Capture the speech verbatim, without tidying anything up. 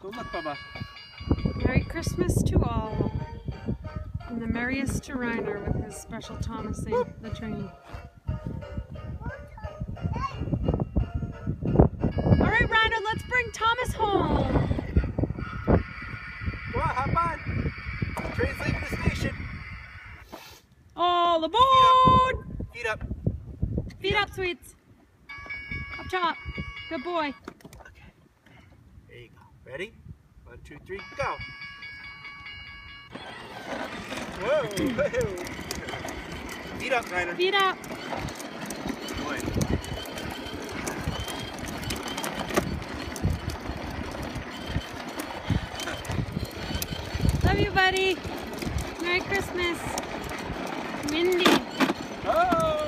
Good luck, Bubba. Merry Christmas to all. And the merriest to Reiner with his special Thomasing the train. Alright, Reiner, let's bring Thomas home. Come on, hop on. Train's leaving the station. All aboard! Feet up. Feet up, sweets. Up top. Good boy. Okay. There you go. Ready? One, two, three, go. Whoa. Feet up, Reiner. Feet up. Boy. Love you, buddy. Merry Christmas. Mindy. Oh!